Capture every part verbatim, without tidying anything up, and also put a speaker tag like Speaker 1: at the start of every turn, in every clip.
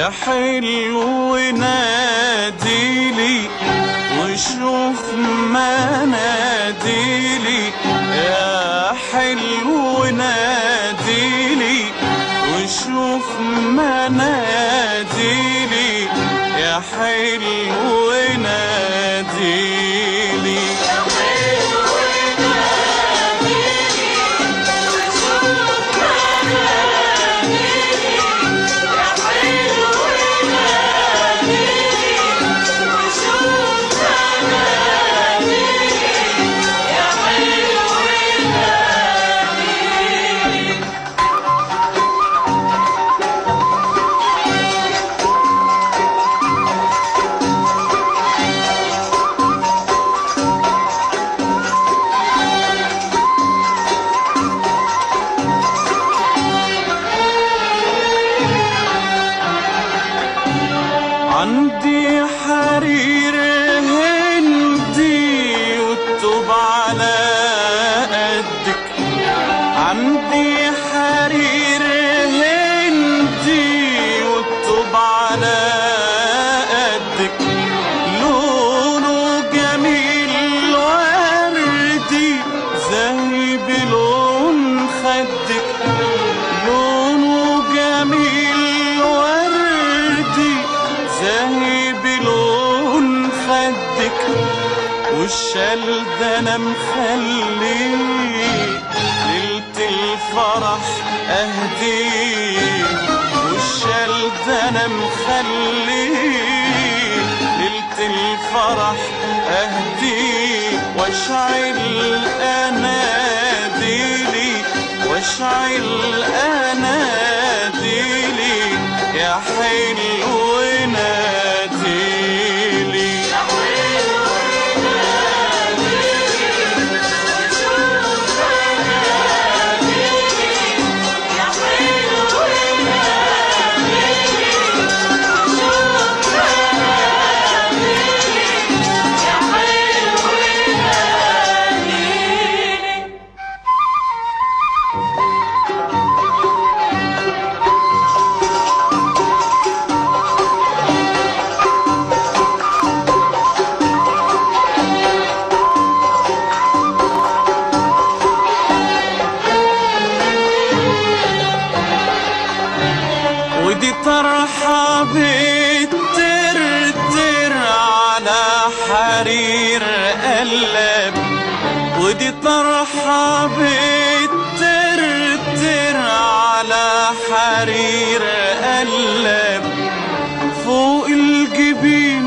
Speaker 1: يا حلو ناديلي وشوف مناديلي، يا حلو ناديلي وشوف مناديلي، يا حلو ناديلي. عندي حرير هندي والطوب على قدك، عندي حرير هندي والطوب على قدك، لونه جميل وردي زي بلون خدك، لونه جميل وردي زي بلون خدك، والشال ده انا مخليه ليلة الفرح اهديه، والشال ده انا مخليه ليلة الفرح اهديه، واشعل اناديلي واشعل اناديلي، يا حلو ناديلي. ودي طرحة بترتر على حرير قلب، ودي طرحة بترتر على حرير قلب، فوق الجبين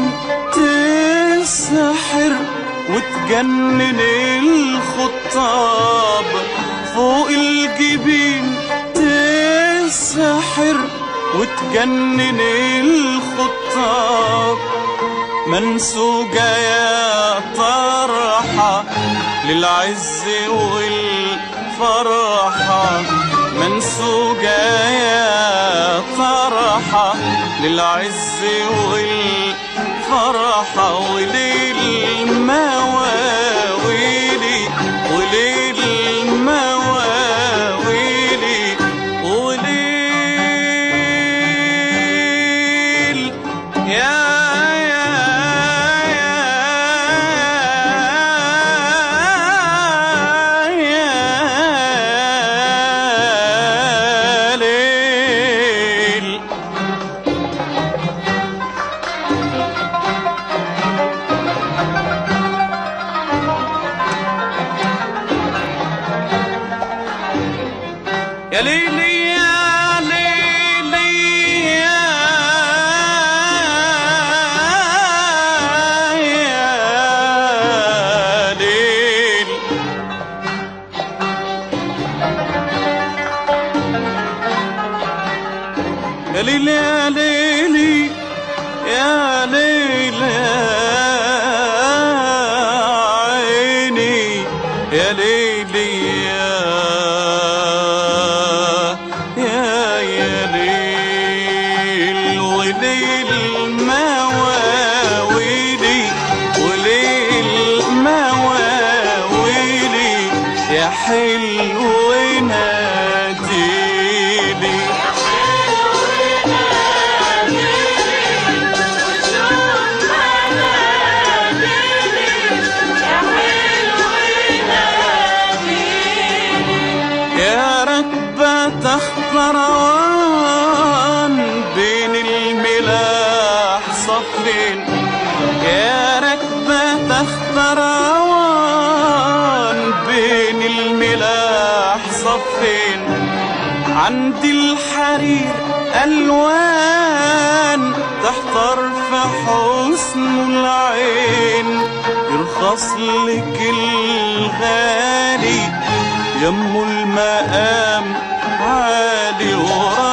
Speaker 1: تسحر وتجنن الخطاب، فوق الجبين تسحر وتجنن الخطاب، منسوجة يا طرحة للعز والفرحة، منسوجة يا طرحة للعز والفرحة، وللمواويلي وللمواويلي وليل يا روان بين الملاح صفين، يا ركبة تحت روان بين الملاح صفين، عند الحرير ألوان تحتار في حسن العين، يرخص لك الغالي يمو المقام عالي ورا